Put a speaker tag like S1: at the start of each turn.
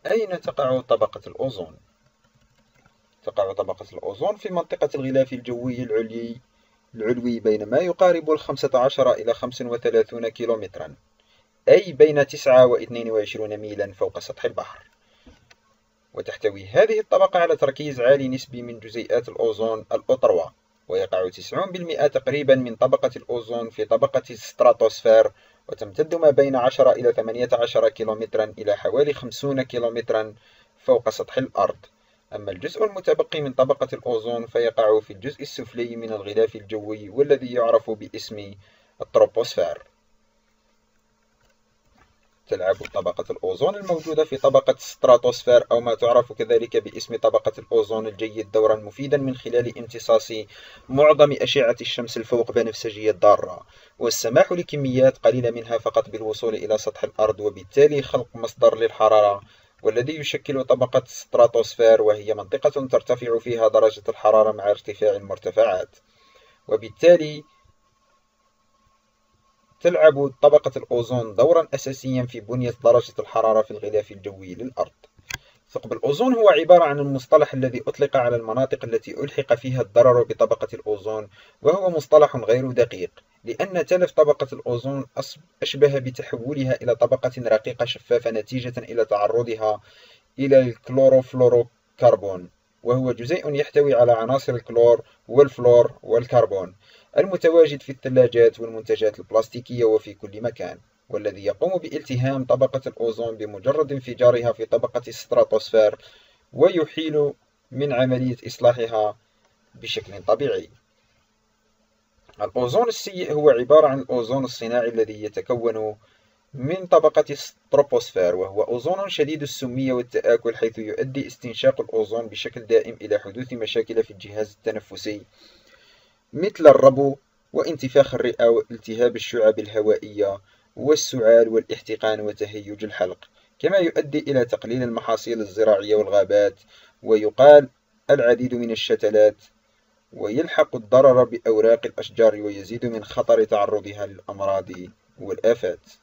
S1: أين تقع طبقة الأوزون؟ تقع طبقة الأوزون في منطقة الغلاف الجوي العلوي بين ما يقارب 15 إلى 35 كيلومترا، أي بين 9 و 22 ميلا فوق سطح البحر. وتحتوي هذه الطبقة على تركيز عالي نسبي من جزيئات الأوزون الأطروة، ويقع 90% تقريبا من طبقة الأوزون في طبقة الستراتوسفير، وتمتد ما بين 10 إلى 18 كيلومترا إلى حوالي 50 كيلومترا فوق سطح الأرض. أما الجزء المتبقي من طبقة الأوزون فيقع في الجزء السفلي من الغلاف الجوي، والذي يعرف باسم التروبوسفير. تلعب طبقة الأوزون الموجودة في طبقة الستراتوسفير، أو ما تعرف كذلك باسم طبقة الأوزون الجيد، دورا مفيدا من خلال امتصاص معظم أشعة الشمس الفوق بنفسجية الضارة، والسماح لكميات قليلة منها فقط بالوصول إلى سطح الأرض، وبالتالي خلق مصدر للحرارة، والذي يشكل طبقة الستراتوسفير، وهي منطقة ترتفع فيها درجة الحرارة مع ارتفاع المرتفعات. وبالتالي تلعب طبقة الأوزون دورا أساسيا في بنية درجة الحرارة في الغلاف الجوي للأرض. ثقب الأوزون هو عبارة عن المصطلح الذي أطلق على المناطق التي ألحق فيها الضرر بطبقة الأوزون، وهو مصطلح غير دقيق، لأن تلف طبقة الأوزون أشبه بتحولها إلى طبقة رقيقة شفافة نتيجة إلى تعرضها إلى الكلوروفلوروكربون، وهو جزيء يحتوي على عناصر الكلور والفلور والكربون، المتواجد في الثلاجات والمنتجات البلاستيكية وفي كل مكان، والذي يقوم بالتهام طبقة الأوزون بمجرد انفجارها في طبقة الستراتوسفير، ويحيل من عملية إصلاحها بشكل طبيعي. الأوزون السيء هو عبارة عن الأوزون الصناعي الذي يتكون من طبقة التروبوسفير، وهو أوزون شديد السمية والتآكل، حيث يؤدي استنشاق الأوزون بشكل دائم إلى حدوث مشاكل في الجهاز التنفسي مثل الربو وانتفاخ الرئة والتهاب الشعب الهوائية والسعال والاحتقان وتهيج الحلق، كما يؤدي إلى تقليل المحاصيل الزراعية والغابات، ويقال العديد من الشتلات، ويلحق الضرر بأوراق الأشجار، ويزيد من خطر تعرضها للأمراض والآفات.